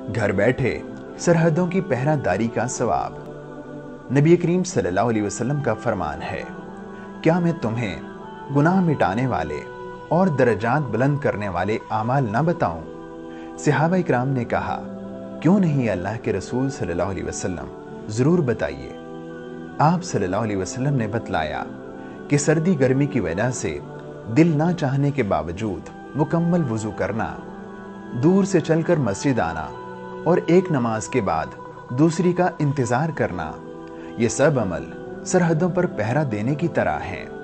घर बैठे सरहदों की पहरादारी का सवाब। नबी करीम सल्लल्लाहु अलैहि वसल्लम का फरमान है, क्या मैं तुम्हें गुनाह मिटाने वाले और दर्जात बुलंद करने वाले आमाल ना बताऊं? सहाबा इकराम ने कहा, क्यों नहीं अल्लाह के रसूल सल्लल्लाहु अलैहि वसल्लम, जरूर बताइए। आप सल्लल्लाहु अलैहि वसल्लम ने बतलाया कि सर्दी गर्मी की वजह से दिल ना चाहने के बावजूद मुकम्मल वुजू करना, दूर से चलकर मस्जिद आना और एक नमाज के बाद दूसरी का इंतजार करना, ये सब अमल सरहदों पर पहरा देने की तरह हैं।